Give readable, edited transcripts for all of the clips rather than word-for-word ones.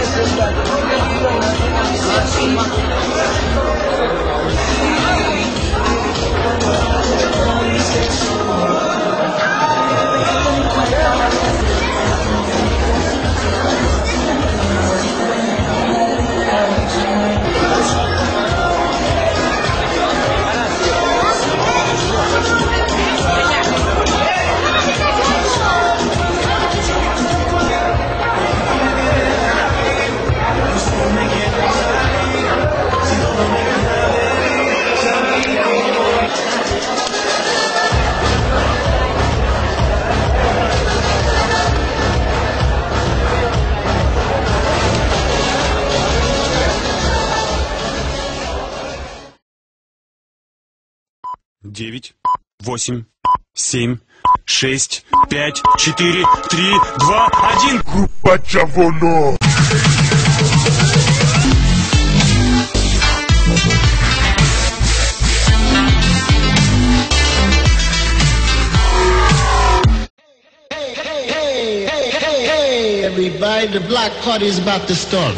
Девять, 8, 7, 6, 5, 4, 3, 2, 1. Группа Джавоно. Hey, everybody, the block party is about to start.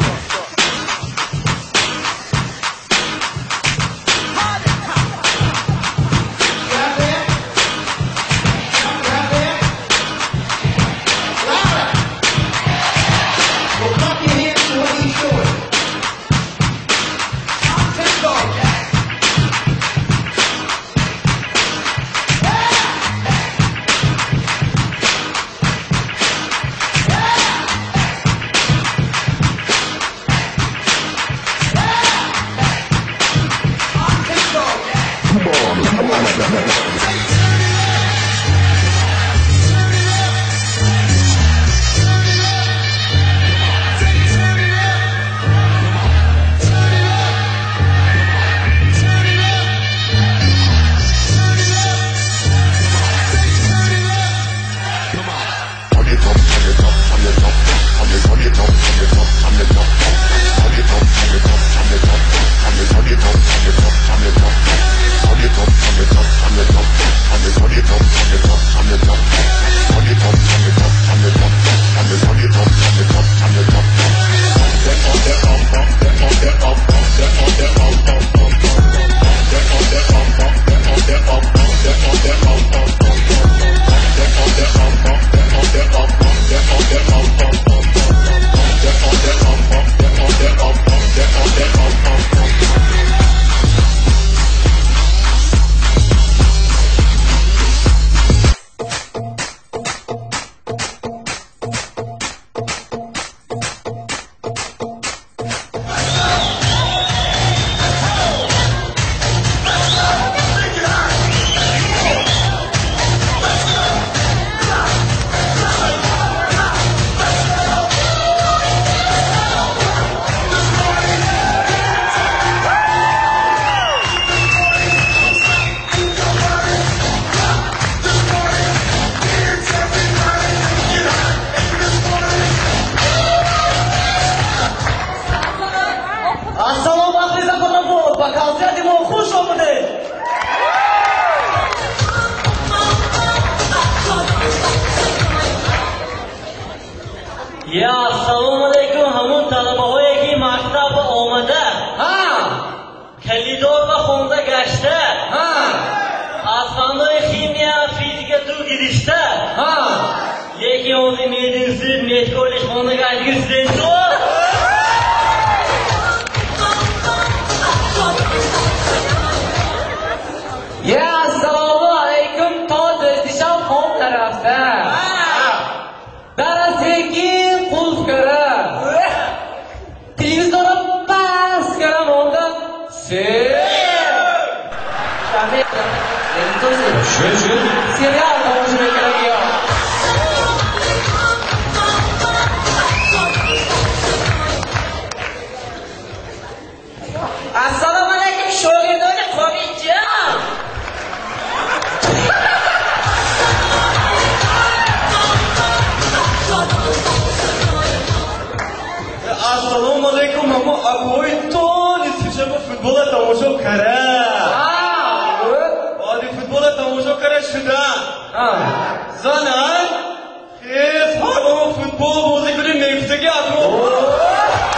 یا سلام علیکم همون طلبه هایی که مکتب آمده کلیدار و خونده گشته از فنهای خیمیا فیزیک تو گیرشته یکی اونی میدرسید میتکلش خونده گشته تو یا سلام علیکم تا دستشم خون نرفته درستگی پول کرده تلویزیون بس کردم اونده سریال تماشا میکنم یا السلام علیکم شاگردان خوابیجان السلام علیکم همون اقوی تو نیستیشه با فوتبال تماشا کرده فوتبال تماشا کرده شده زنن خیز هر با فوتبال بازی کنیم میفتگی از رو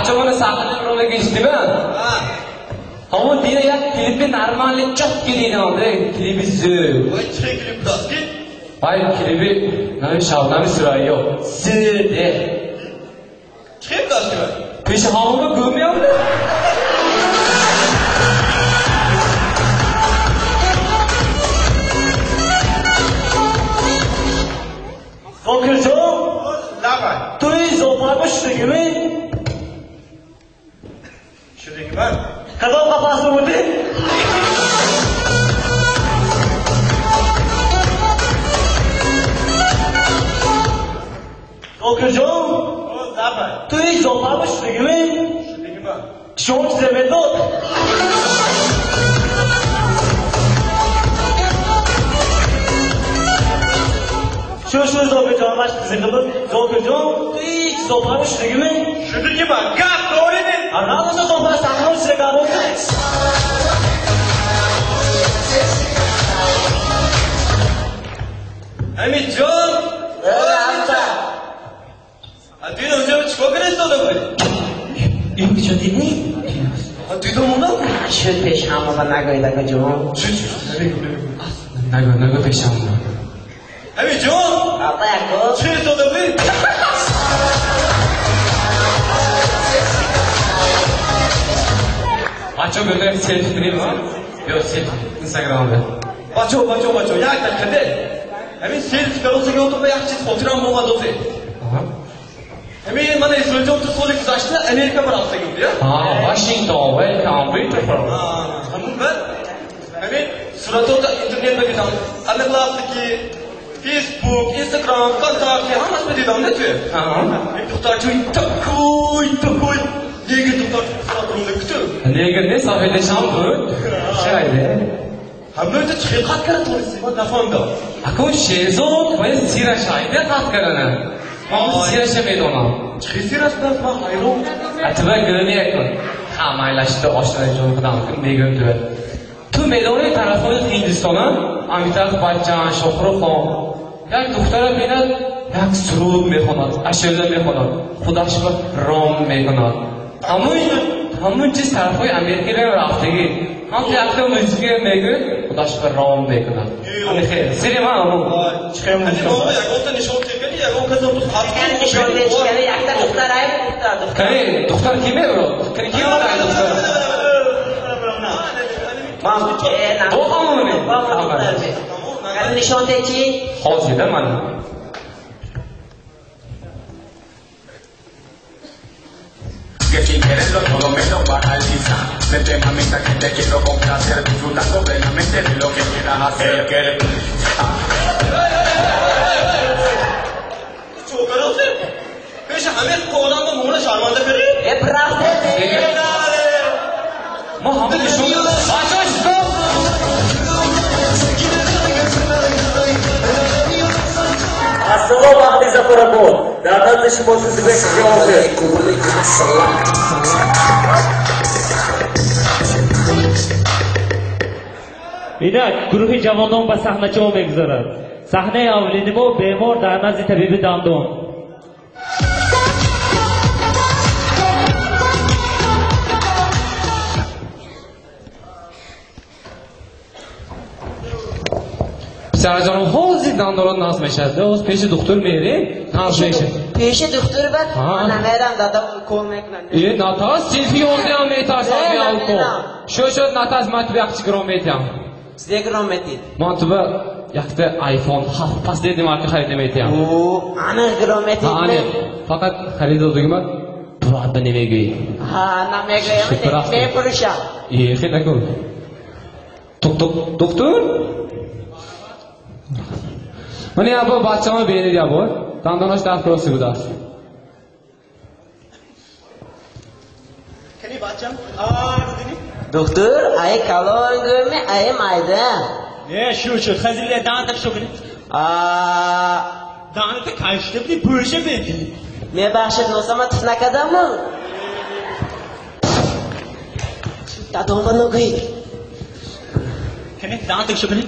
bachchalarni sahnaga rolga geçtimi? Ama diye ya klibi normalde çok geliyor abi. Klibi zür. Voy, chiqay klip daski. Hayır klibi ne şavnami sırayı yok. Zür de. Chiqay daski. Peşi hamurda görmüyor mu? Zokirjon, davay. To'y zo'parmi shudagimi? Shudagimi? Qadam qafasi bo'ldi. Zokirjon, davay. To'y zo'parmi shudagimi? Shudagimi? Shonch zemedot. Şu Zokirjon baş qizig'imiz Zokirjon hech zo'parmi shudagimi? Shudagimi? Gap to'g'rimi? Ana o'sha zo'par sahna ustida gap bo'ldi. Hamidjon, Anta. Adina o'zi chiqoqirasiz odamlar. Endi chodini? Adina unda? Shu peshhamga nagoydagi jon. Nagoy peshhamga. Hamidjon, Apa yako? chiqasiz odamlar. Aço böyle selfie değil mi? Yok selfie Instagram'da. Bacho, yakdan qanday? Hamid selfie karosiga o'tirib yaxshi fotogram bo'lmadi o'zi. Hamid mana Isroilda o'tirib so'lik kuzashdi, Amerika bilan ya. Washington, welcome, beautiful. Hamid, Hamid suratda internetda bilan aniqlabdiki Facebook, Instagram, Kontakte hammasini dedimda tu. To'xtatchi to'y. Nega to'xtatib kutib? Nega ne sahilasham bu? Shayde. Hamda chiqib qatqara nafamda. Aku shezod va sira shayde qatqarana. Sira shemedona. Chiqsirasdan fa hayron. Atba gulni yakun. Hamaylashdi oshna jo'nqidan megun tu. Tu medoni tarafı Hindistan'a Amitabh Bachchan, Shohrukh یک دختر بیند یک سرود میخواند اشعار میخواند خودش با رام میکند همون چیز طرفای امریکی رو رفتگی هم یک موسیقی میگه خودش با رام میکند همین خیلی سری من همون چخیم نشون یک آتا نشون تیکنی یک آتا کسیم تو خواهد نشون تیکنی یک تا دختر های کنی دختر کی میبرد؟ کنی کی برد های دختر؟ دو همونی نشان چی؟ حاضره من Que quien quiere por lo menos paraliza. Vete mamita que te quiero complacer, disfrutando plenamente de lo que quieras hacer. Çoğukarası? Peşe Hamid koğlanma muğla şarmanda kırı? Bravo. Muhammed Şun. Açış stop. Assalomu alaykum Zafarabod. Davlat ishbosizga javob ber. Inak guruhi javonon ba sahnachi megzarar. Sahne avlinimo bemor dar nazdi tabibi dandon. Sercan'ın hozir dandorun nazm eşerdi. O peşi doktor meyri nazm eşer. Peşi doktor bak. Ana meran dada kolmek lan. Natas selfie olmayan metas abi alko. Şu natas matbiyakçı grometyam. Size grometin. Matba yakta iPhone half pas dedim arka xaridemeytiyam. Oo, ana grometin. Hani fakat xarid olduğuma burada ne vegoy. Ha, na megoy. Me purusha. İyi xela kol. Doktor? Mane abo bachchama beri jabo. Dandonosh daf krosi budas. Kani bachcham? Dini? Doktor, ay kalon görme, ay mayda. Şu xazille dantak şokini. Dantak kaçtı bir pürşe mi? Me baxshid nosama tisnakadammi? Dadonga nogi. Kani dantak şokini.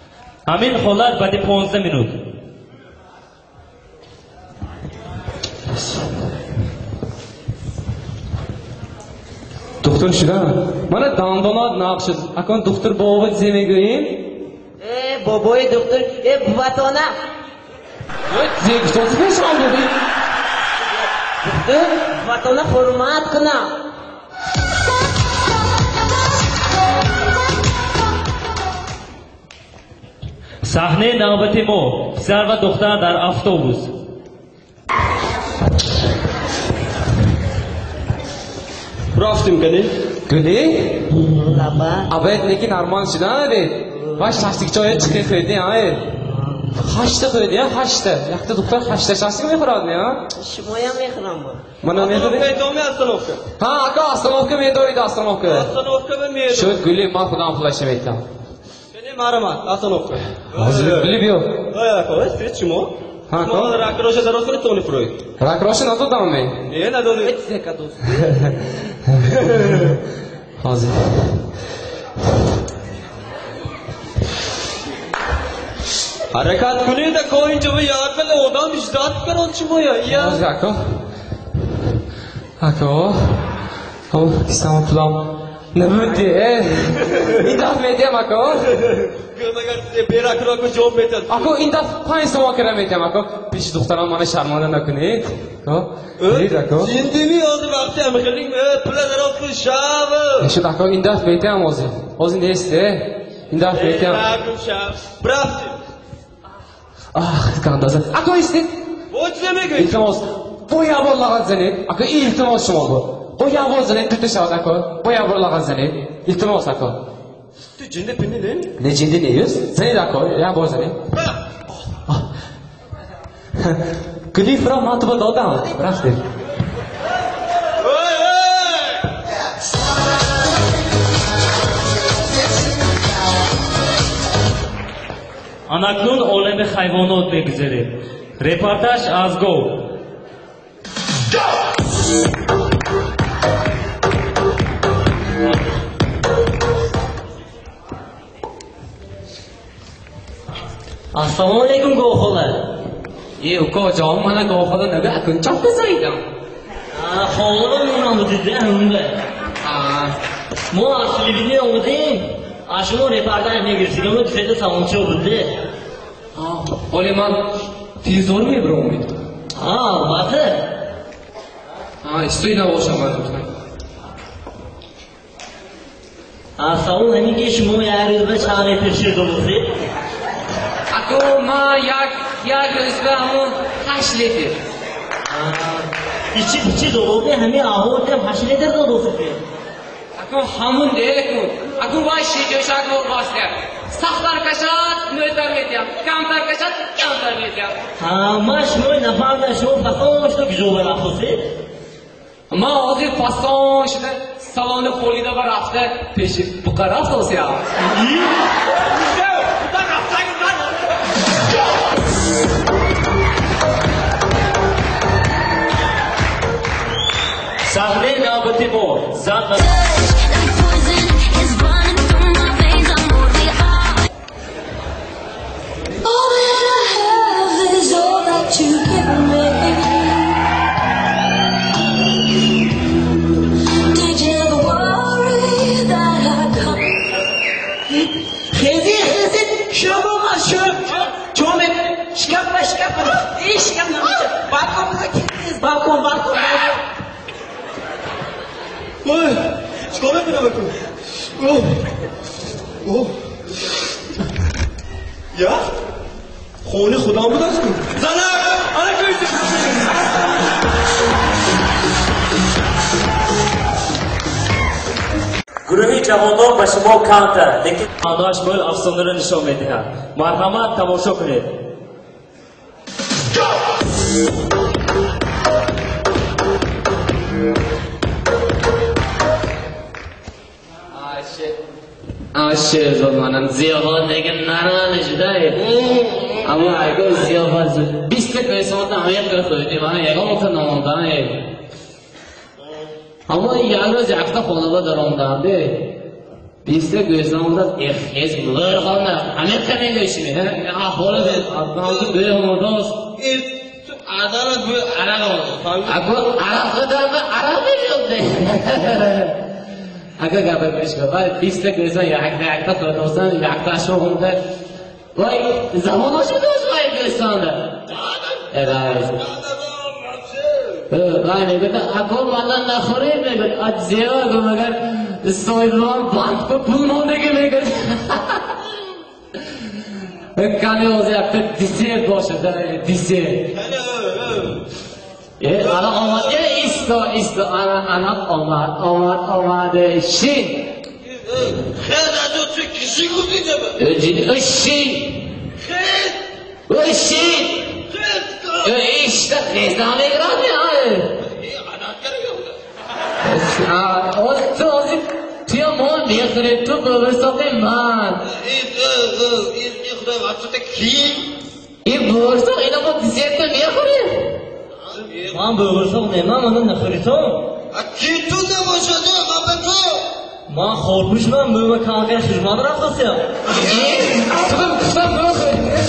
Amin xolar badi 15 minut. Doktor şuna. Bana dandonat naqshid. Akon doktor bobot zemegoyim. بابای دکتر بواتانه Zek to'sbesh oldi. بواتانه hurmat qilna صحنه نوبت ما پسر و دختر در اتوبوس. رفتیم کنی؟ Guli? لبا Abed lekin armon shidane. Baş tasdik joye chiqib qo'ydi, ay. Hashta qo'ydi, ya, hashta. Yoqda doktor hashta shasiga me'xoradmi, ya? شما هم میخونم با Mana me'xoradi. Meydonmi astanovka? Ha, aka, astanovka me'dorida astanovka. Astanovka ve meydon. Shu Guli men xudan xulashim aytdim. Beni maramat, astanovka. Hozir bilib yo'q. Ой, ой, спит чему? Ha, Чему ракроша дорослый Тони Фройд? Rakroshi nadodammi? Не, надо. Hozir. Harakat kuni da koyunca bu yargılı odam icraat karan çimo ya. Ya. Hozir aka. Aka. O, istamam pulam. Nima de? Indaf medem aka. Görmeger size bir akroku job metal. Aka indaf payın so'm kiram aytam aka. Besh doktoram mana sharmanda nakuni. Aka. Ey aka. Jindimi oldu vakti amkalik mi? Pula daroslu şavı. Shu aka indaf aytam hozir. Hozir neste? Indaf aytam. Rakum şav. Brafti. Ah, kandaza. Aka iste. Boç demek ki. İltimos. Boya bollagan zani. Aka iltimos shuma bu. Boya bozani tutishadi aka. Boya bollagan zani. İltimos aka. Tu jinde pinni ne? Ne cindi ne yüz? Seni de aka. Ya bozani. Guli fra matba dodam. Brafti. Oy oy. Anaklon olemi hayvanot begzerim. Reportaj az gov. Assalomu alaykum go'xo'lar. Uka jom mana go'xoda naga akun chopda zaydam. Xo'lar nima dedi unda? Mo asli video o'zing. Ashmo reportaj negirsiga o'tdi savunchi bo'ldi. Oleman tezor mi bromid? Vaqti. Istuyla o'shaman. Assalomu alaykum shmo yarizda chaqirib turishdi bo'ldi. Ako ma yak özbamon hashledir. İçi doldu hemi ahurda haşledir doldu. Ako hamun dekun. Ako başı joşak ol basya. Sahtar kaşat möter medyam. Kamtar kaşat kamtar medyam. Maş mo nafarda şu fason şu güzel rafsi. Ma hozir fason shida saloni qo'lida va rafta peshi buqaraf olsa. Sahne navbati mo. Zan All that I have is all that you give me. Did you ever worry that I come? خیزی شما شو چومه شکاف شکاف نمیشه بالکن بکن بالکن Oy. Çıkalım mı bakın? Oh. Oh. Ya? Khoni khuda mı dasın? Zana! Ana köyse. Guruhi javonlar va shimo kanta, lekin anash bo'l afsonani nishon mediha. Marhamat tomosha qiling. Ashe zamanın ziyofat degan narani juday. Ammo agar ziyofat 20 ta pesonda Amerika qo'ydi, mana yagona nomondan. Ammo yalnız yakta xonada daromdandi. 20 ta pesonda erkez bular xona Amerika nega ishini? Aholi adamni bemodos. Adamı bu arak oldu. Aku arak adamı arak veriyorum de. Aku gapir berishga. Vay, pislik desa yakta qilsan, yakta sho'g'ilda. Voy, zamon oshadi O'zbekistonda. Aynen, aku mandan naxorim megut, ajziya go'magar istoydlar bankda pul mo'ndaga megut. Kani o'zyapti desert boshida, desert. Ana omadga isto, ana omad shin. Xeyr, adotu kişi kudide mi? Shin. Shin. İşte nizam ekran ya. Ozi tuya mol bekre tu börsakte man. Börsak ina bu dizette bekre. Man börsak ne man onu ne khirito? Kitu ne başladı abeto? Man khormuşman böyle kanka xizmat raftas ya. Tamam bak.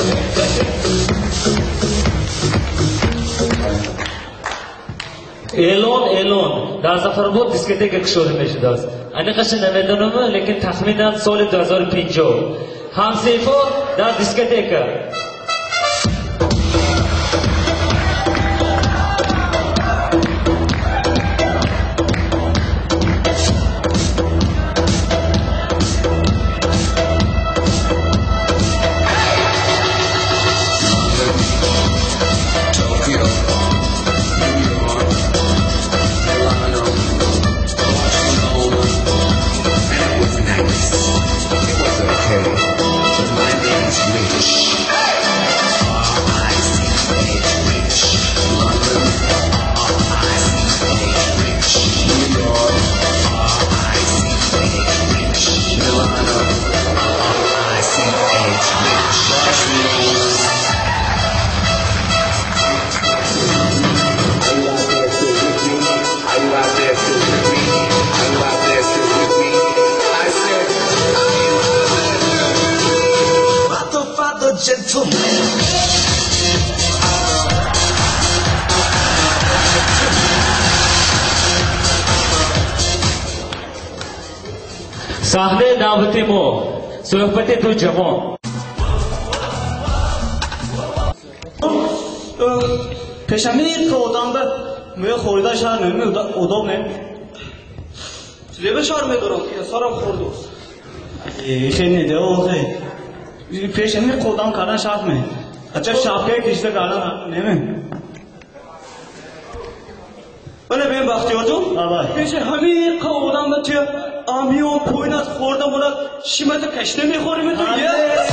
Elon در زفربود دیسکتک کشوده میشه دست. آنی قشن نمیدونم لیکن تخمینا سال 2050 هم سیفو در دیسکتک. صحنه دعوت مو صحبت دو جوان Peşemir odamda müye xorida şar nemi odam ne? Lebe şar mı duran? Saram xordu. Xeyne de o xey. Peşemir odam karan şart mı? Acha şapke kişte karan ne mi? Bana ben Baxtiyorjum. Peşe hamir odamda tüy amiyon poynat xorda buna şimete keşne mi xorimi tu ya?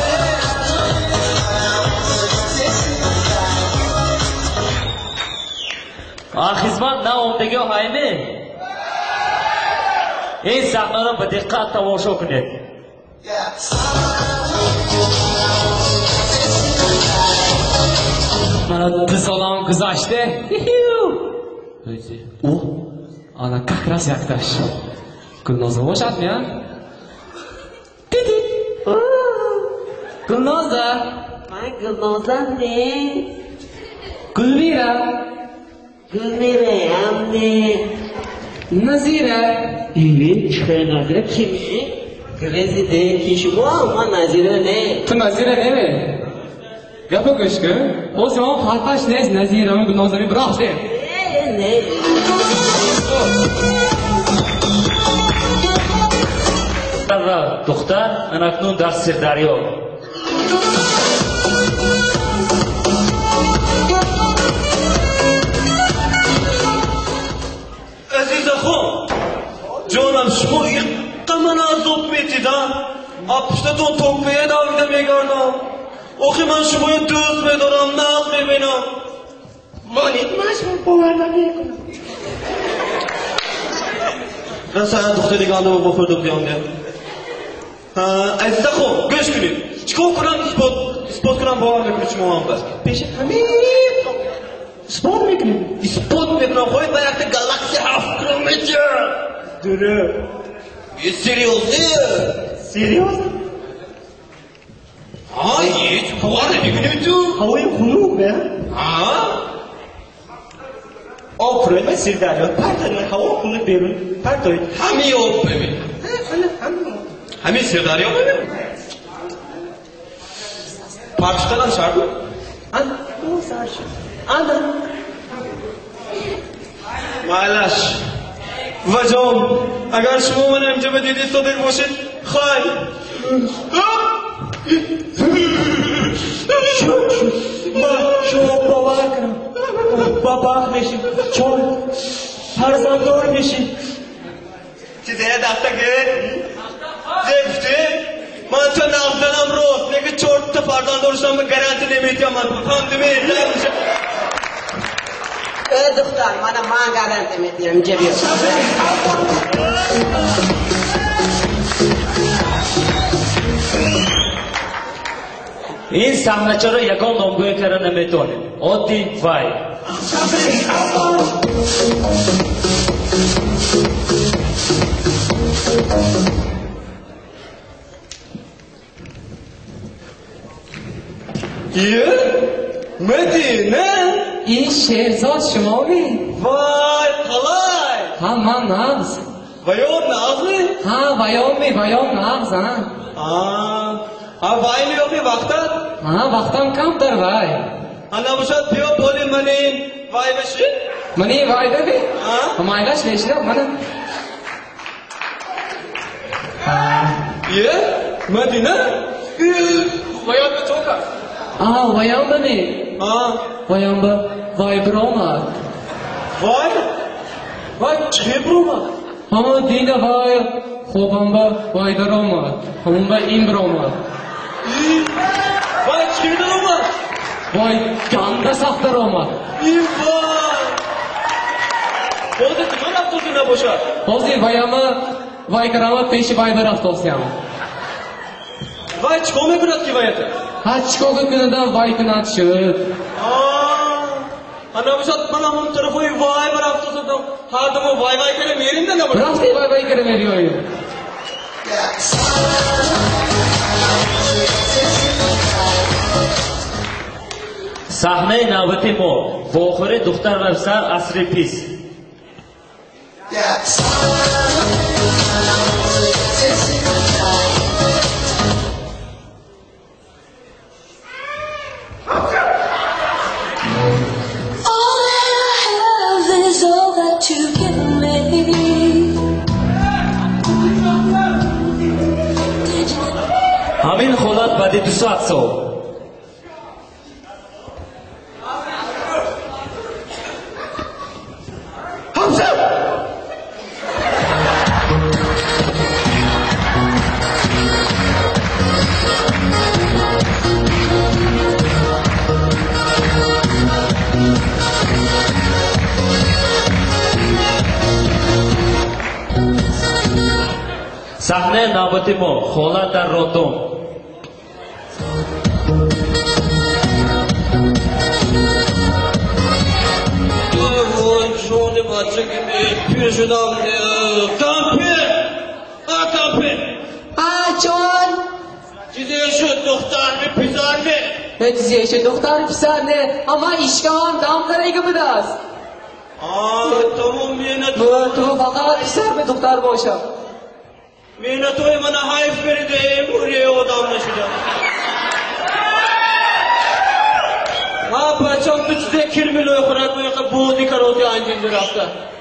خدمت نه اومدگی هایمه این صحنه را به دقت تماشا کنید Mana 2 solam guzashti. O ana как раз yaktash. Gulnoza boshadmi ha? Dedi. Gulnoza. Man Gulnozam ne? Gulmira. Gulmira ham ne? Nazira. Evet, çıkar Nazira kimdi? Grezide kişi bu ama Nazira ne? Tu Nazira nemi? Gapı ko'shku. O zaman farqash nes Nazirami Gulnozami biroqchi. Ne? دختر اکنون در سردریا عزیز خود جانم شما یقه من عذاب میدیدم اپشتتون توقعه داویده میگردم آخی من شما دوست میدارم نقل میبینم Manit maşmur bavarla میکنم من ساعت دختر دیگه آنده با خود بیام ده عزیز خود گوش کنید چیکار کنم اثبات کنم باور نکنید شما هم بس پیش همین اثبات میکنید اثبات میکنم خواهید برکت گالاکسی 7 کیلومتر داره یه سریوزه Hayır, buharı ne günü tu? havayı خنوق be Ha? آفرین سیردریا پرتن هوا خونه بیرون پرتوید همین آب ببین همین سیردریا ببین پرچتلان شرد دو سر شد معلش و جان اگر شما من اینجا بدیدید تو دیر باشید خواهی شما باور کنم بابا میشید چون فرزنددار میشید چیزه دفته گرد زفته من تو نقدنم رو دیگه چورت تا فرزنددار شدم گرانتی نمیتیم من فهمدی میشه دختر من گرانتی میتیم اینجا بیاد این صحنه چرا یکان نامگوی کردن نمیتونه عادی وای یه مدینه این شهرزاد شمامی وای خلای ها من نغز ویام نغزی ها ویام نغز وای میابی وقتت وقتم کم در وای انا باشد بیا بولی منی وای بشی منی وای ببی مایلش بشیدم منم یه مدینه ویام به تو کرد ویام ببی ویام به وای برومد وای چه برومد دیگه وای خوبم به وای در آمد همون به این برآمد وای چی در آمد وای گنده سخت در آمد این وای بازی تو رفتاسی نباشد بازی وای کرامت پیش وای برفتاسی هم وای چکا میکند که وایته چکا بکنده وای کند شد انا باشد من هم طرفوی وای برفتاسم هر دمو وای کنه میریم نه نباشد رفتی وای کنه میری وای صحنه نوبتی ما واخره دختر و پسر عصر پیس همین خودت بعد 2 ساعت صحنه نوبتی ما خالت در رادون شونه بچه که پیر شدم کمپیر جان چیزی شد دختر به پسر نه چیزی شد دختر پسر نه اما اشکان دام داره بوده است تمام مینت تو فقط پسر به دختر باشم مینتوی من حیف بریده موری آدم نشدم بچه‌م تو چیزی کرمیلوی خورد باید بودی کروتی انجام درفته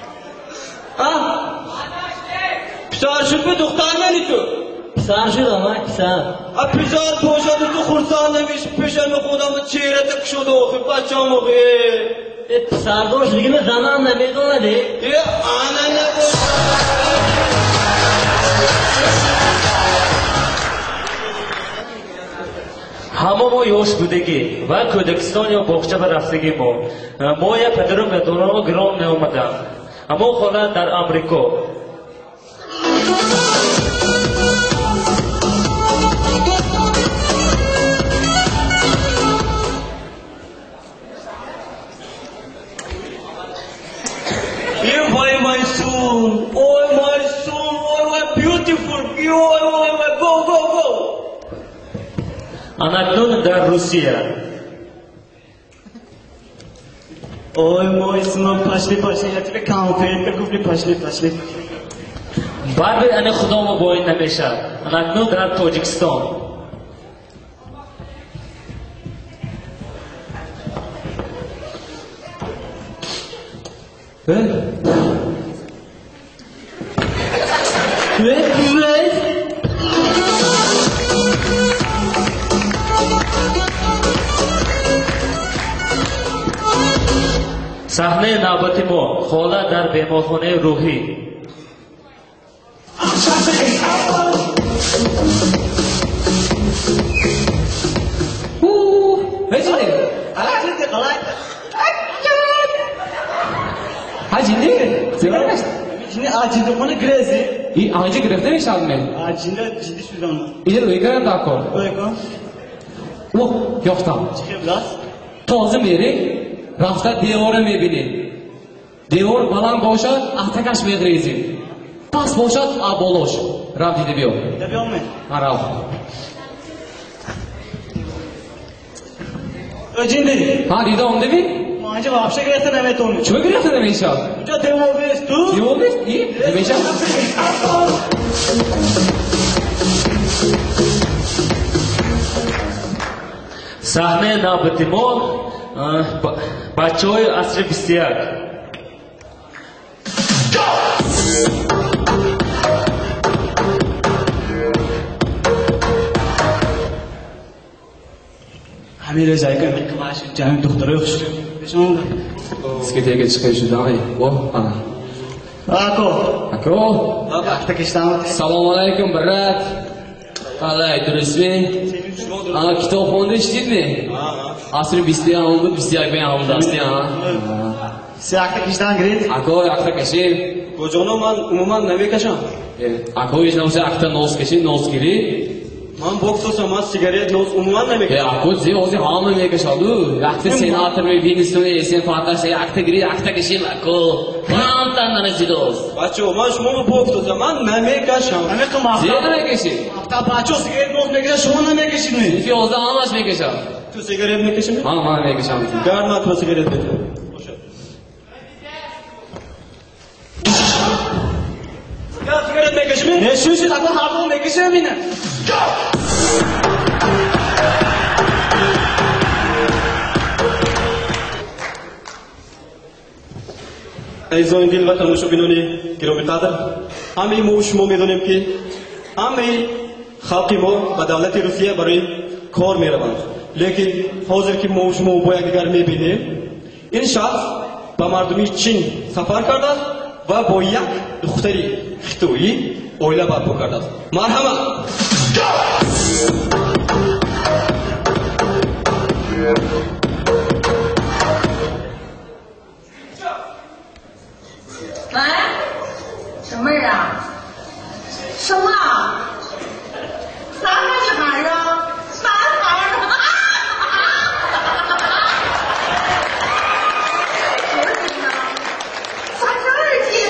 پسر شد به دختر منی تو پسر شد آمد پسر پسر پاشد تو خورسان نمیش پیشن خودم چهره تک شده آخی بچه‌م آخی پسر داشت دیگه به زمان نمیدونه یه آنه نباش همه ما یوش بودگی و کودکستان یا باغچه به رفتگی ما یا پدرم به دوران گرام نیومدم اما خاله در امریکا Why my son? Oh my son, oh my beautiful, oh my go. اناکنون در روسیه Ой, мой сынок, пошли, я тебе конфетка куплю, пошли. Барбир ани худомо боин намешад. Анакну дар Тоҷикистон. صحنه نوبت ما خولا در بیمارخانه روحی Şimdi acilde bana grezi. İyi, acil grefte mi şaldın beni? Acilde ciddi şuradan. İyi, uygarım da akor. Uygar. Oh, yok tamam. Çıkabiliriz. Tozum yeri, rafta devora mebini. Devor balan boşa, ahtakaş medrezi. Pas boşat, aboloş. Rav didi biyo. Tabii olmayın. Ha, Rav. Öcindi. Ha, didi on devi? Mancı vapşa girersen evet onu. Çöme girersen deme inşallah. Uca devolves tu. Devolves? İyi. Deme inşallah. صحنه نوبت ما بچه‌های عصر 21 همین رضایی که میکلاش جان دختره خوش. بشون. Disketeye çıkıyor şu dahi. Oh, ana. Ako. Bak takıştan. Selamun aleyküm Berat. Alay durusmi. Ana kitap fonda işledin mi? Asr 20 oldu, 21 ben aldım dasti ha. Siyak takıştan girit. Ako akta kaşı. Kocana man umuman ne kaşam? Ako iş namse akta nos kaşı, nos giri. Man boxosa man sigaret nos umuman ne kaşam? Ako zi ozi hamle me kaşadı. Akta senatör me binisone sen fatah şey akta giri, akta kaşı ako. Tam tanrı zidos. Bacho man şunu mu boxosa man ne kaşam? Ne kama? Ziyade me kaşı. Hafta bacho sigaret nos me kaşı, şuna me kaşı ne? Fi oza amaç me kaşı. Tu sigaret ne kaşam? Ha me kaşı. Garna tu sigaret ne? Ya sigaret ne kaşam? Ne şu takla harbo me kaşı mı ne? ایزون دل و تماشا بینونی گرو بتادر همی موش مو میدونیم که همی خلقی ما و دولت روسیه برای کار میروند لیکن حاضر که موش مو باید دیگر میبینیم این شخص با مردمی چین سفر کرده و با یک دختری خطویی اویله برپا کرده است مرحبا 喂，小妹儿啊，什么？哪个女孩啊？男孩儿啊？多少斤呢？32斤。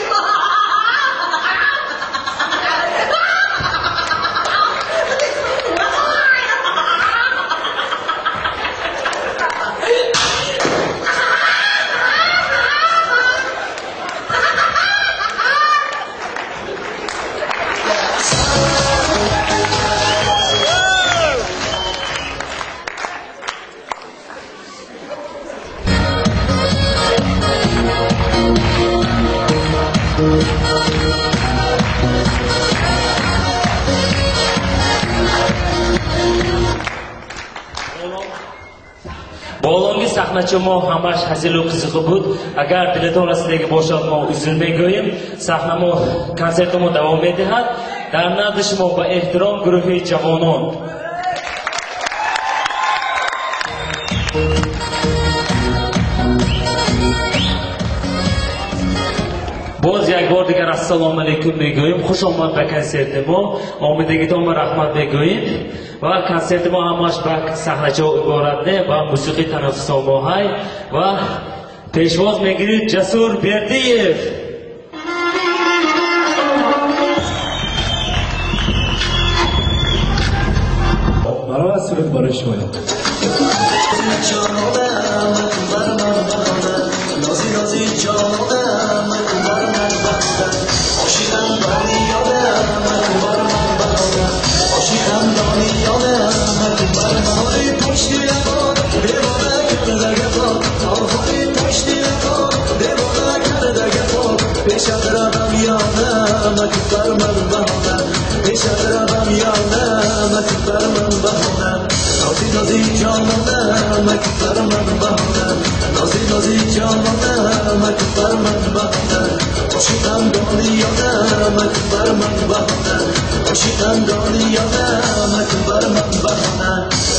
Болонги сахнача мо ҳамаш ҳазилу қизиқи буд. Агар дилатон расидаги бошад мо узр мегӯем. Сахнамо консертамо давом медиҳад. Дар назди шумо ба эҳтиром гурӯҳи ҷавонон. боз як бор дигар ассалому алайкум мегӯем. Хуш омад ба консерти мо. Омидагитонма раҳмат мегӯем. ва консерти мо ҳамаш ба саҳначаҳо иборат не ба мусиқи танаффусомоҳай ва пешвоз мегирид Ҷасур Бердиев. Марҳамат суруд барои шумо. مکبر من بهانه نازی نازی جانانه مکبر من بهانه عاشقم دانیانه مکبر من بهانه عاشقم دانیانه مکبر من بهانه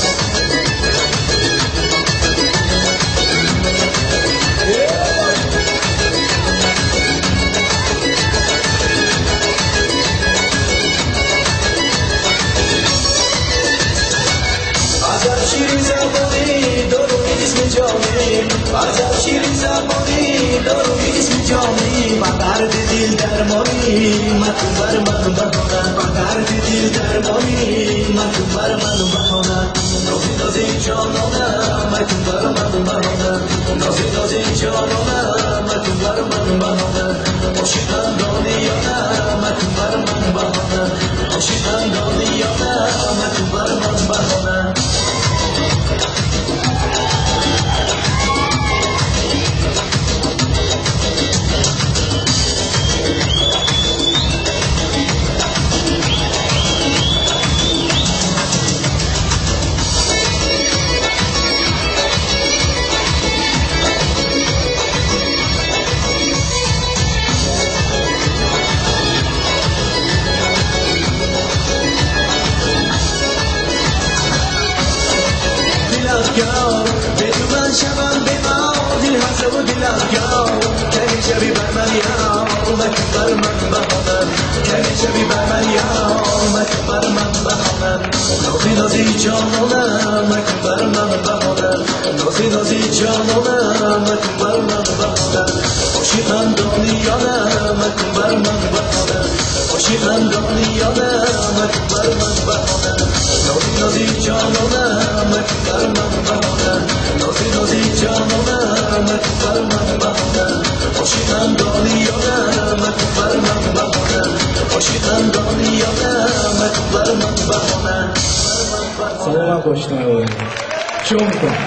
شیرین زبانی دارو اسم جانی عجب شیرین زبانی دارو اسم جانی با درد دل درمانی مکبر من بهانه با درد دل درمانی مکبر من بهانه نازی نازی جانانه مکبر من بهانه نازی نازی جانانه مکبر من بهانه عاشقم دانیانه مکبر من بهانه عاشقم دانیانه مکبر من بهانه بدون من شبم به ما دل هست و دل افکار کمی شبی بر من یار مکبر من بهانه کمی شبی بر من یار مکبر من بهانه نازی نازی جانانه مکبر من بهانه نازی نازی جانانه مکبر من بهانه عاشقم دانیانه مکبر من بهانه عاشقم دانیانه مکبر من بهانه نازی نازی جانانه مکبر من بهانه نازی نازی جانانه مکبر من بهانه عاشقم دانیانه مکبر من بهانه عاشقم دانیانه مکبر من بهانه سلام باشید چون کن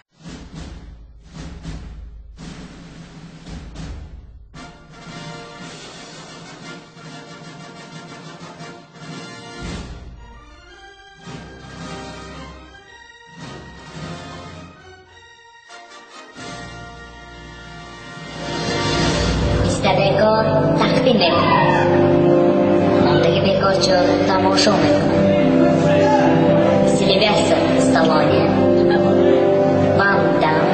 بیستدگار تخفین نمیکنم ماندگی بکارچو تماشا میکنم سیلیوستر استالانی وان دام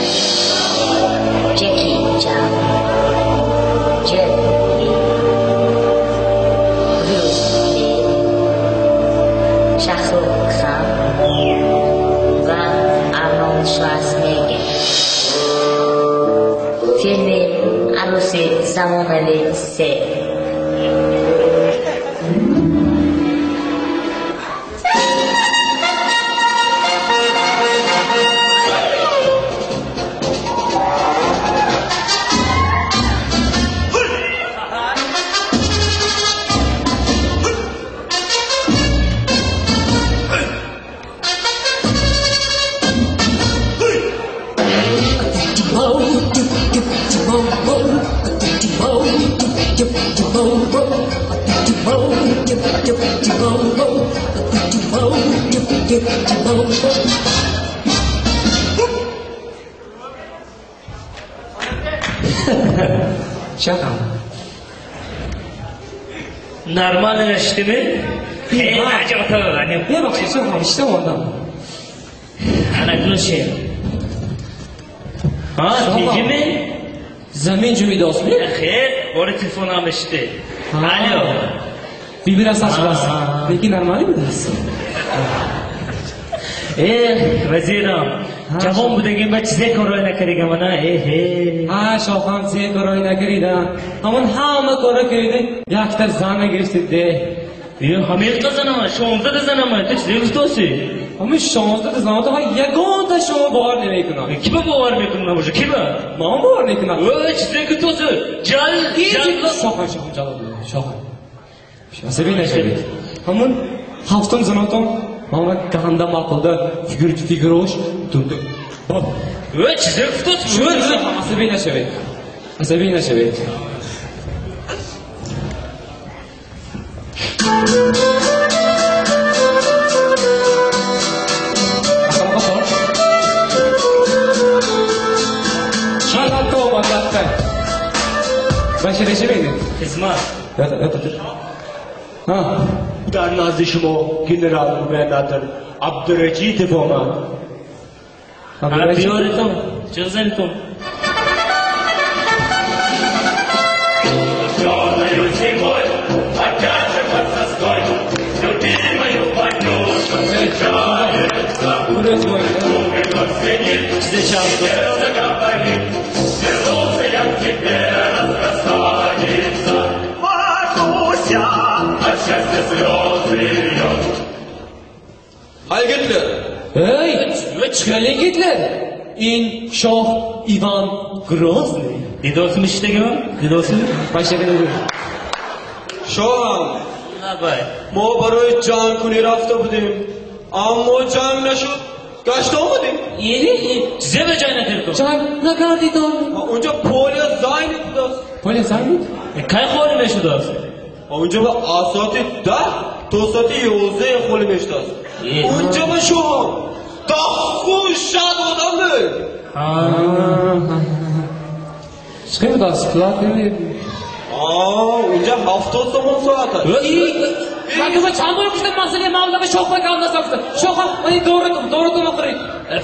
جکی چان جت لی بروس لی شاهرخ خان و آرنولد شوارزنگر فیلم عروس زمانوی 3 Şaka. Normal işte mi? Hey, acaba hani. Ne bakıyorsun işte oradan. Ana şey. Ha, teki mi? Zamin cümle dost mu? Hayır, orada telefon almıştı. Alo. Bir biraz açmasın. Peki normal mi dersin? Vaziram. Jahon budagi ba chize karo nakariga mana ha shoham chize karo nakarida hamon hamma karo kirdi yaktar zana girsidi yo hamir qazanaman shomda da zanaman chize ustosi hamon shomda da zanaman ha yagonta shoma bavar nemikunam kima bavar mekunam o'sha kima man bavar mekunam chize ustosi jal shoham shoham sabina shabit hamon haftam zanatom Mama kahanda maqolda figuroj turdi. Chiziq tut. Asabina shavit. Albatta o albatta. Başarıcı mıydın? Hizmet. Yat. Ha. Dar nazışım o general-gubernator Abdurracid Boma. Abdurracid Boma. Cezayir Tom. Size şanslı. Hayır gitler. Hey, çıkarın gitler. İn Şah Ivan Grozny. Didosum işte gibi. Didosum. Başlayalım. Şahım. Ne bay? Mo baroy can kuni rafta budim. Ammo can nashud. Gashto budim. Yeni size ve cayna terto. Can ne kadar didon? Onca polya zayn budas. Polya zayn? Kay kholi meşudas. Onca ba asati da tosati yoze kholi meştas. Onca ba şahım. Dahu şad odamdır. Çıkıyor da sıkılar değil mi? Onca hafta zaman saat. Bakın bu çamur kuşlar masaya mağazada çok bak anlasaksın. Şoka, doğru okuyun.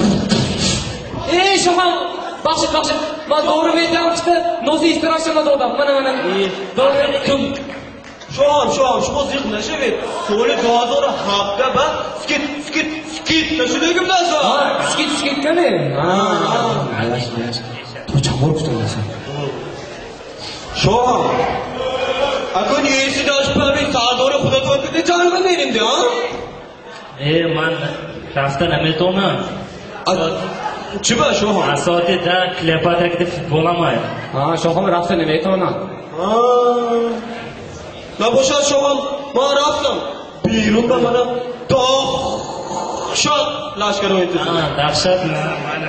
Şoka, bakşın. Ben doğru vereceğim çıktı. Nasıl istirahatçıma doğdum. Bana. Doğru verdim. Şoğam, şu zıkkına şevet. Şöyle doğru hafta ba, skit. Taşıdığım da sa. Skit ne? Ayaş. Bu çamur kuşlar nasıl? Şoğam. Akın yesi de açıklar bir sağa doğru kuda tuvaletinde canlı benim de ha? Man rafta namet olma. Çıba şoğam. Asati da Kleopatra gidip futbolamay. Şoğam rafta namet olma. La boşa şoğam. Ma raftam. Birunda bana dahşat laşkar oyuncu. Dahşat mı?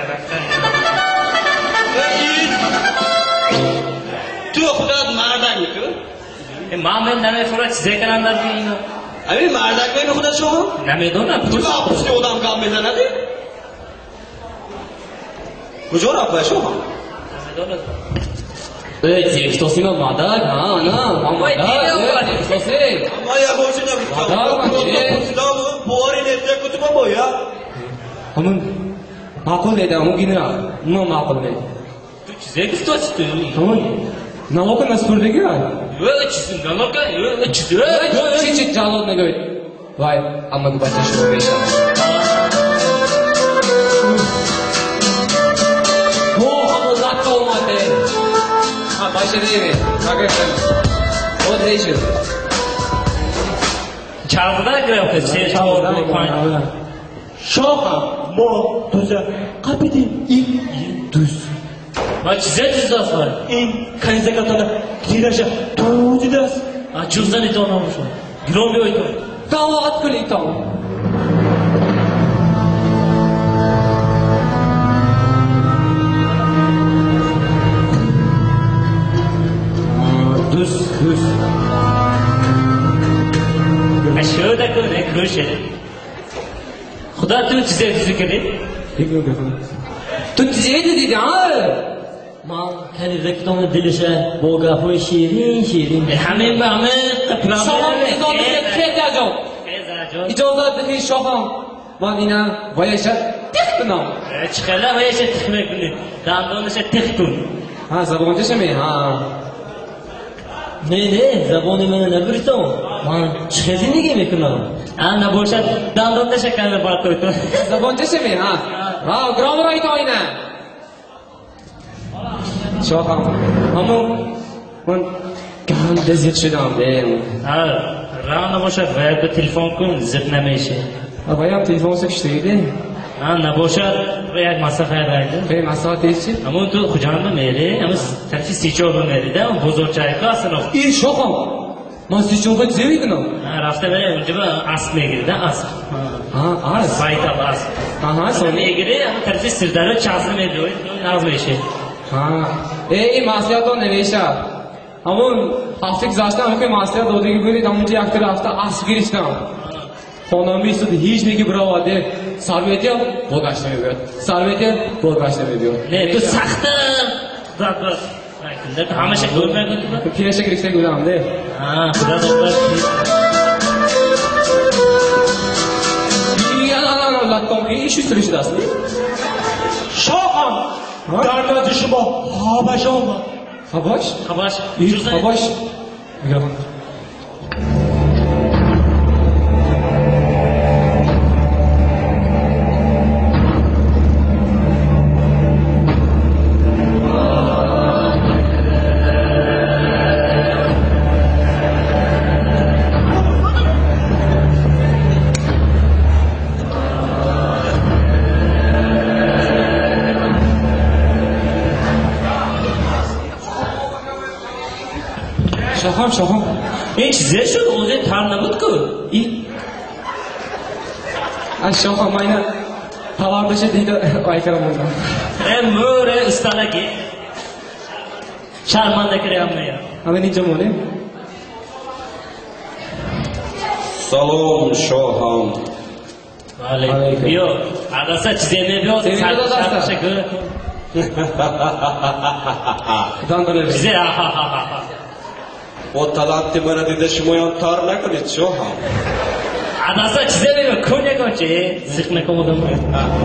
Tu kuda mardan yıkı. Mamen name fura size karanlar değil. Abi mardak ne kuda şoğam? Name dona. Tu apuşte odam kam mezana de. Kujor apa şoğam? Name dona. Tekstosin olmadı. Ama tekstosin. Ama ya boşuna bir tamam. Boğarın ette kutuba boy ya. Ama makul dedi ama yine ne makul dedi. Tu size kıstostun. Tamam. Naloka nasıl sürdü ki? Çizim naloka. Çiçek canlı ne gör. Vay ama bu başta şu bir şey. Lakta olmadı. Başta değil mi? Hakikaten. O değişir. Çalgıda grafik. Çalgıda. Şoka. Mo. Düze. Kapitin. İn. Düz. Ma çize düz var. İn. Kanize katana. Gidaşa. Düz. Cüzdan ito olmuş. Grobi oydu. Dava at kule ito. Düz. Aşağı da kone kroşe. Xuda tu çize düzü kedi. Tu çize dedi ha. Ma kani reklamı dilişe boğafı şirin. Hemen kapıram. Şoğam izolete kezaco. İcazat dedi şoğam. Man ina vayaşat tıktınam. Çıkala vayaşat tıkmak bunu. Dandonu se tıktun. Zabonca şemi ha. Ne zabonu mene ne bilirsin? Man çıkadın ne gibi kılam? Na boşat dandonda şekerle bak koydu. Zabonca şemi ha. Grammar ayıt oyna. Şoğam. Ama man kan lezzet şedam değil. Rana boşat veya bir telefon kun zıpname işi. Bayam telefon sekişteydi. Na boşat veya masafe verdi. Ve masafe için. Ama tu kucağında meri ama terfi siçoğlu meri de ama bozor çay kasın o. İyi şoğam. Man siçoğlu zeydin o. Rafta böyle önce asmaya girdi as. As. Baytal as. Sonra girdi ama terfi sırdarı çazım ediyor. Nazma işi. Masaya ne veşa. Ama haftık zaten ama masaya doğru gibi damıcı yaktır hafta as girişten. Ondan bir sürü hiç ne gibi bravo de sarvetiyor, bol kaçtım ediyor. Sarvetiyor, bol kaçtım ediyor. Ne tu sahtı. bas. Kundak hamisha ko'rmayapman. Kiyashga kirishga ko'ramda. Ha, xudo xohlasa. İş üstürüşdasın. Şaham. Dargazı şubo. Habaş olma. Habaş? Habaş. Habaş. Şaham. Size şu oldu tanımut ku. Şaham aynen. Tavarda şey deydi aykaram oldu. Böyle ıstana ki. Şarmanda kireyamaya. Ama nicam o ne? Salom Şaham. Aleyküm. Yok. Adasa çizemeye yok. Senin de adasa. Size O talatti bana dedi şumoyan tar ne kadar Şaham. Adasa çizemeye yok. Konya koçe. Sıkma komudan mı?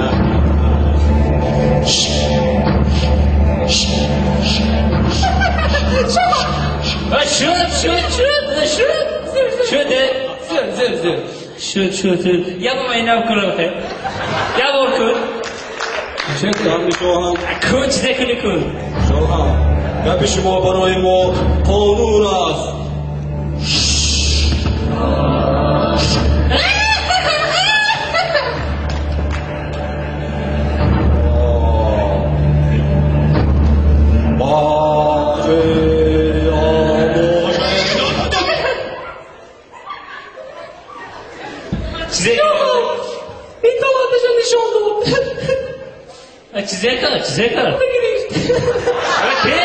Şu. Yapmayın avkuru. Yap okur. Şaham Şaham. Koç de kını kun. Şaham. Ya bir şumo barayım o konunas. Çizer kal. Okey.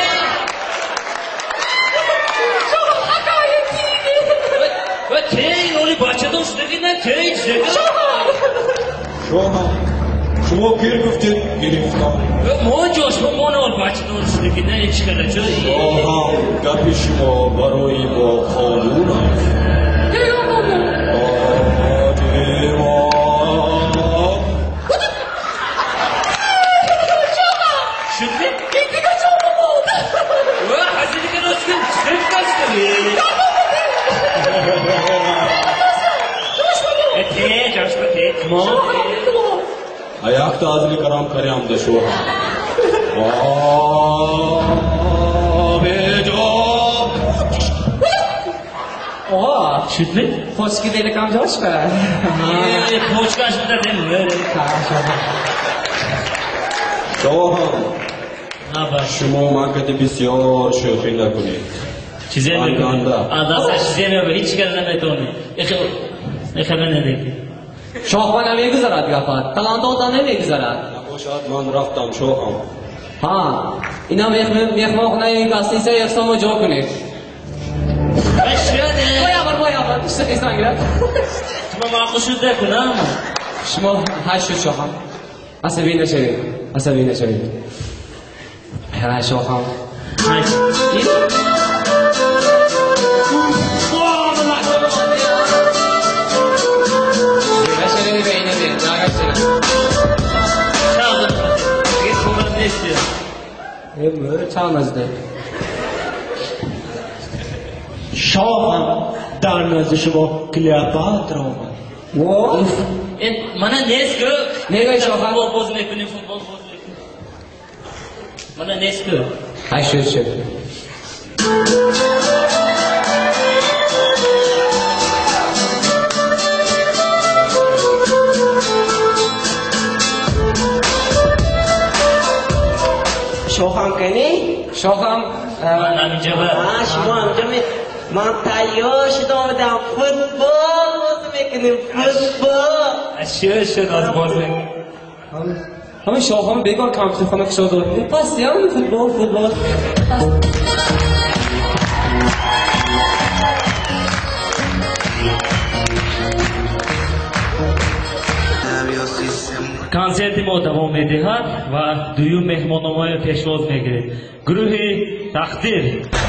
Okey, onu bahçede üstünden tey çizer kal. Şaham. Şumo bir güftin giriftan. Mo coşma mo ne ol bahçede üstünden çıkaracak. Şaham. Ya bir şumo barayım o konunas. Ayakta ağzını karam karyam da şu an. Oha. Şütli? Hoş gidelim amca hoş be. Hoş kaçtı değil mi? Şaham. Haber. Şumo marketi bisyor şöhrinler kuni. Çizemiyor. Adasa çizemiyor. Hiç çıkarılamaydı onu. Efendim ne dedi? Şahban emeği güzel yapar. Talanda ondan emeği güzel. Boşat man raftam Şaham. Ha. İna mehman okunayı kastıysa yapsam o cevap ne? Boya var. İşte insan girer. Tuma makuşu da kuna mı? Şuma haşu Şaham. Asabine çevir. Ha Şaham. Böyle çalmazdı. Şaham. Dargazı şubo. Kleopatra olma. Wow. Mana nesko? Nega Şaham? Futbol bozmayın. Mana nesko? Haşu. Şoham kani? Şoham. Amca var. Şubo amca mı? Man tayoş doğmadan futbol bozmayın. Futbol. Şu az bozmayın. Ama Şoham'ı bekar kampüsü falan kışıldı. Pas ya futbol. Labios y se کنسرت ما دوام می‌دهد و دویم مهمان‌نامه پیشواز می‌گیریم. گروه تقدیر.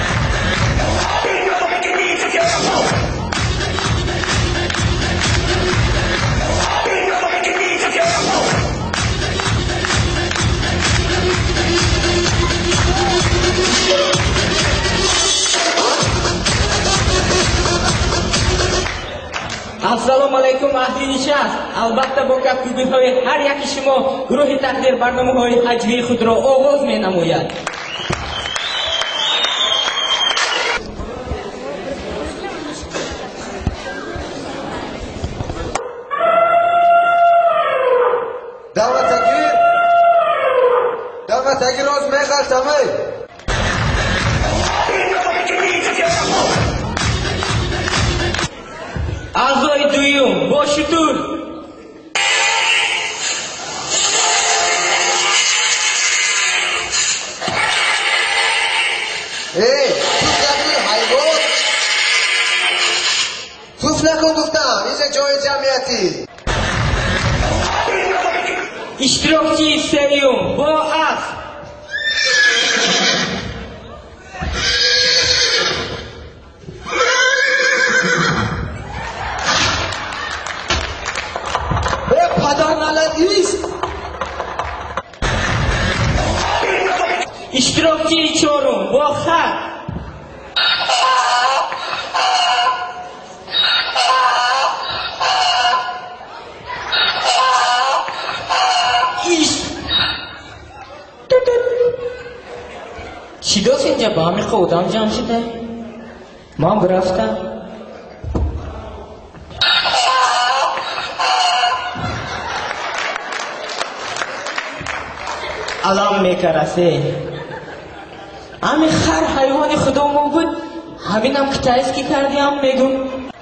Assalomu alaykum ahli nishast. Albatta bu gaplarni har yaki shimo guruhi taqdir barnomahoyi hajviy xudro ovoz menamoyad. Davlatdagi roz meqaltamay. A'zoy duyum, boshi tur. Ey, tuflakni hayvon. Tuflakni guftam, inja joyi jamiyati. İştirakçı seviyorum, bu az. İştirakçı içiyorum, bu hak. چی دست اینجا با همی خودم جمع شده؟ من برفتم الان میکرسه همین خر حیوان خودمون بود همینم که تایسکی کردیم میگم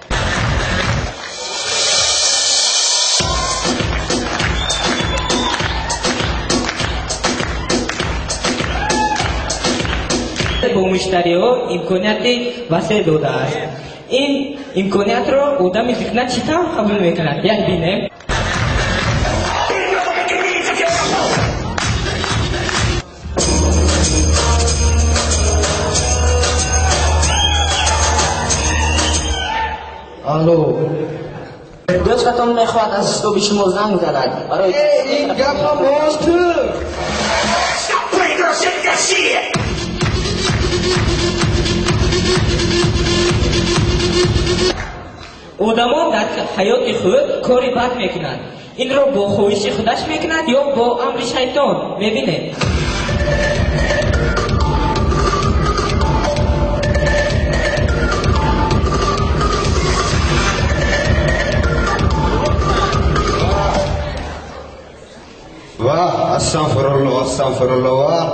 با مشتری ها امکانیتی وسیع داده است این امکانیت را آدم ذهنه چطور قبول میکند یک بینه الو دوستتون میخواد از صبح شما زنگ زدن برای این گپا باز تو آدما در حیات خود کاری بد میکنند این را با خواهش خودش میکند یا با امر شیطان میبینه واه استغفرالله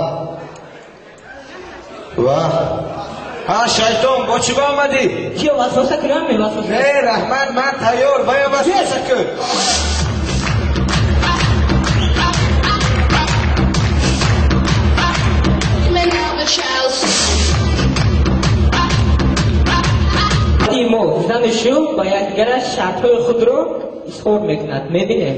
واه ها شیطان با چی با آمدی؟ کیا وسوسه کنم می وسوسه نه رحمت من تیار باید وسوسه کن ایمو زنشو باید گره شرطهای خود رو اظهار میکند میبینه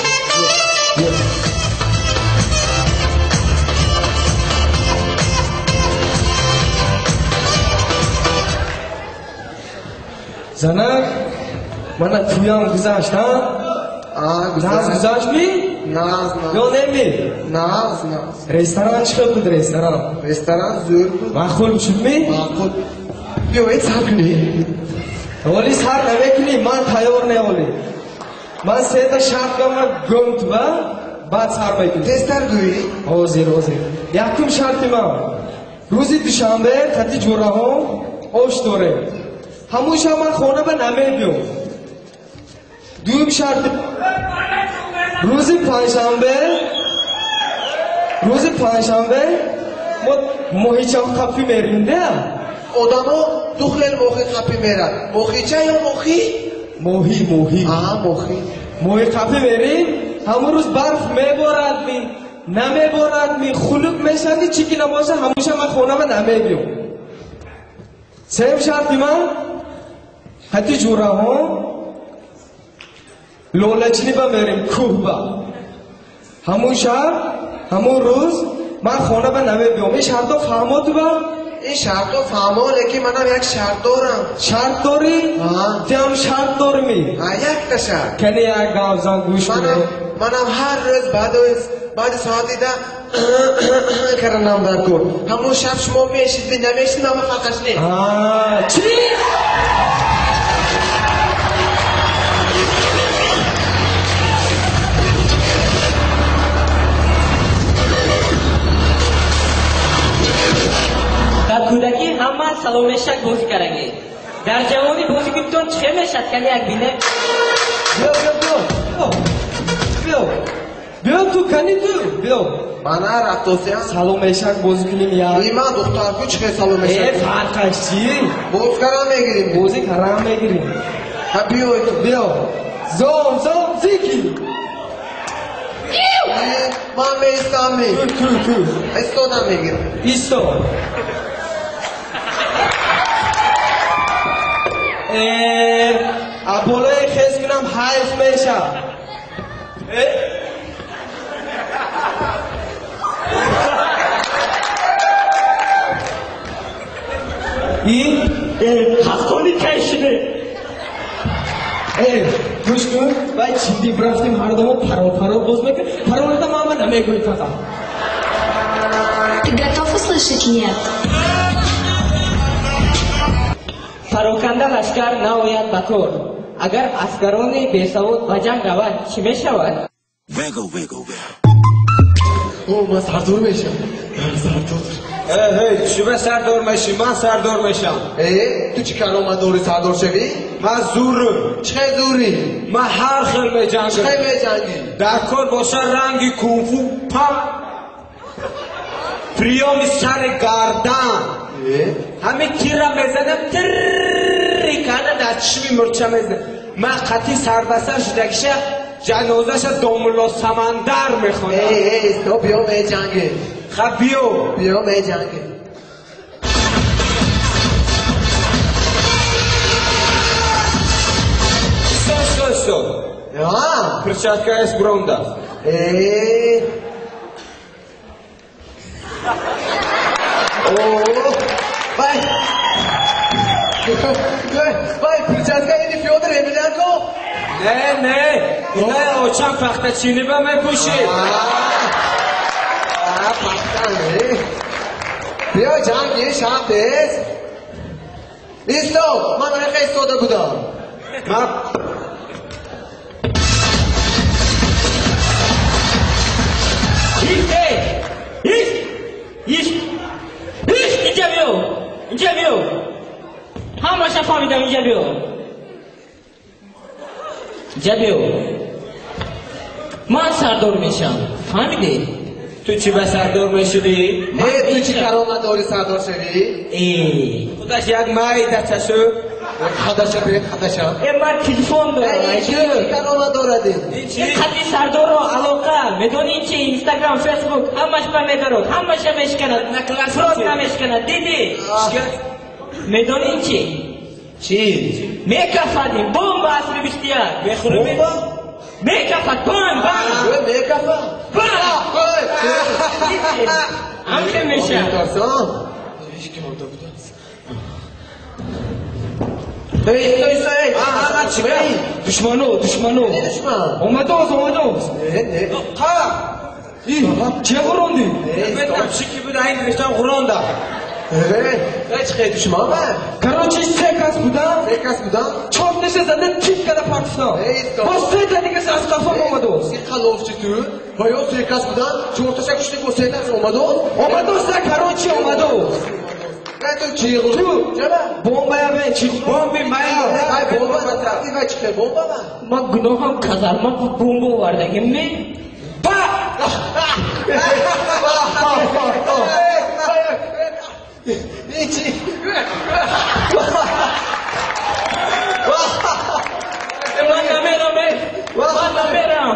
زنک من تویم گذاشت ها؟ ناز گذاشت می؟ ناز یا نمی؟ ناز رستوران چی بود رستوران زور بود معقول شد می؟ معقول بیا ایت سر کنی ولی سر نمیکنی من تیار نه من سه تا شرط گم تو بعد سر میکنی دستر گویی؟ حاضر یکم شرط من روزی دوشنبه خطی جوره ها آش داره همونش من خونه به نمیدیم دویم شرط روزی پنجشنبه ما ماهیچه خفی میریم ده آدما دو خیلی موخی خفی میرن موخیچه یا موخی؟ موهی موهی خفی میریم همون روز برف میبارد نمیبارد خلوق میشندی چیکی نباشه همونش من خونه به نمیدیم سیم شرطی من حتی جوره ها لولچنی با میریم کوه با همون شب همون روز من خانه به نوه بیام. این شرط فهمو تو با؟ این شرط فهمو لیکن منم یک شرط دارم. شرط داری؟ تیم شرط دارمی؟ یک تا شرط. کنی یک گاوزان گوش کنی؟ منم هر روز بعد ساعتی ده کردم در کن. همون شب شما میشید به نمیشید نام فقط نیست. چی؟ در کودکی همه سلامشک بازی کردیم. در جوانی بازی کردن چه میشد کنی یک بینه؟ بیا تو کنی تو بیا. من رفتوسیم سلامشک بازی کنیم یا؟ ای من دختر کو چه سلامشک؟ فرقش چی؟ بازی کردن میگیریم. بازی کردن میگیریم. بیا. زوم زیکی. من میستم می. تو. استادم میگیرم. ایستو. ابولای خیز کنم حیف میشه. این هفتانی کشیده. گوش کن باید چیدی برفتیم هر دوم پرو باز میکن. پرو نیدم اما نمیگوی فقط. Ты готов услышать нет? پراکنده لشکر نباید بکر. اگر اسکران بیسواد به جنگ رود چی میشود؟ من سردار میشم. چی به سردار میشی؟ من سردار میشم. تو چی کنم من دوری سردار شوی؟ من زورم. چه زوری؟ من هر خیل میجنگم. چه میجنگی؟ در کار باشه رنگی کونفو پا پریام سر گردن همین تیرم میزنم تری کنه در چشمی مرچه میزنم. من قطعی سربسر شدگیشه جنازش داملا سمندر میخوانم. تو بیا میجنگی. خب بیا میجنگی. Sto. Perčatka je zbronda. Vay, perčatka je Fyodor Emelianko? Ne. Ina je očan paxtačini ba mepuši. Paxtan ne? Bia jangi şahtes. İsto, man ayqa istoda budam. Ma اینجا بیو همه شب فهمیدم اینجا بیو من سردار میشم فهمیدی؟ تو چی به سردار میشدی؟ تو چی کارو نداری سردار شوی؟ خودش یک مایی در چشو خدشه من تلفن دارم چی کارو نداری؟ این خطی سردار رو علاقه میدونی این چی اینستاگرام فیسبوک همش به میدارد همش میشکند فراد نمیشکند دیدی؟ میدونی این چی؟ میکفدیم بوم اصلی بیشتر میخوریم؟ میکفد بوم همچه میشه دشمنو اومدوز چه غروندی؟ بدم چیکی بود این نوشتم غرونده چه خیلی دشمن من؟ کراچی سه کس بودم چاپ نشه زنده کیف کرده پاکستان با سه تا دیگه از قفا اومدوز این خلافچی تو باید سه کس بودن چورتش کشتی با سه کس اومدوز نه کراچی اومدوز تو چی غلو؟ بومبا یا چی بومبی ای بومبا من چی بومبا من گناهم کزرما بومبو وردگیم می چی؟ من نمیرم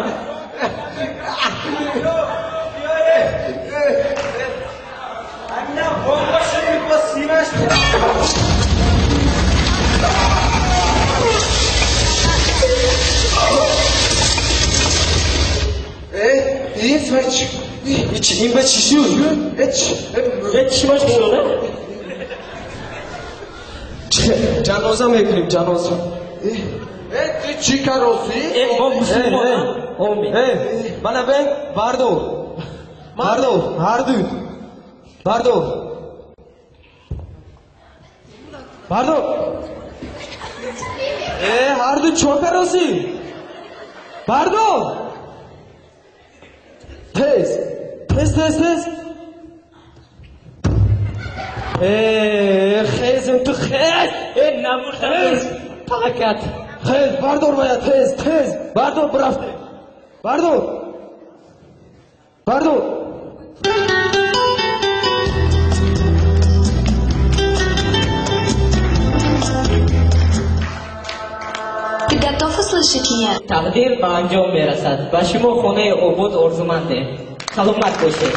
Fetch. این به چی شد؟ چی باش شده؟ جنازه میکنیم جنازه تو چی کاروسی؟ ما مسلمان بله به بردار هر دو چون کاروسی بردار تز خیزم تو خیز نبوردم پاکت خیز بردار باید تز بردار برفته بردار Ты готов услышать меня? تقدیر به انجام میرسد و شما خانه عبود آرزومنده سلامت باشید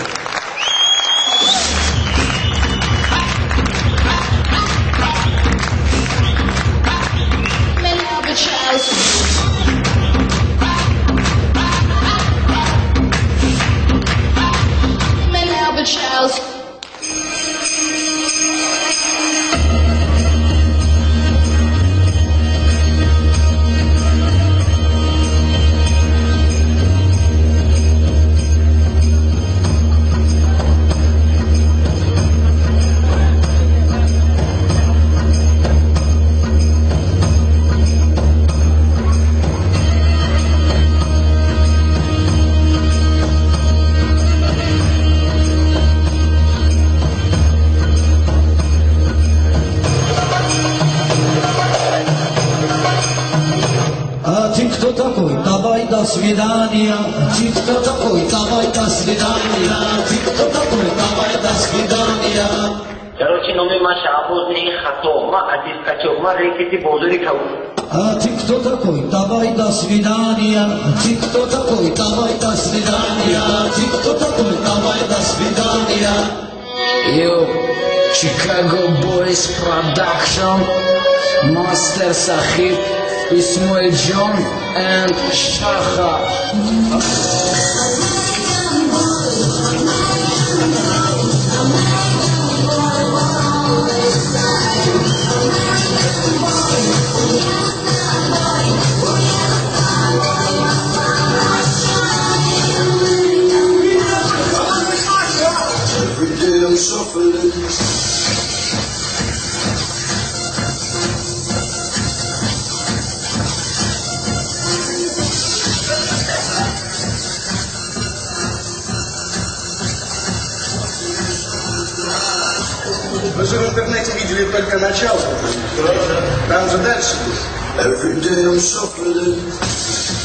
Ты кто такой? Давай до свидания. Ты кто такой? Давай до свидания. Ты кто такой? Давай до свидания. Короче, номи ма шабуз не хато, ма азиз качок, ма рекети бозори каву. Ты кто такой? Давай до свидания. Ты кто такой? Давай до свидания. Ты кто такой? Давай до свидания. Yo, Chicago Boys Production, Master Sahib, Ismail John and Shaha. Every day I'm suffering. Вы же в интернете видели только начало. Там же дальше будет. Every day I'm suffering.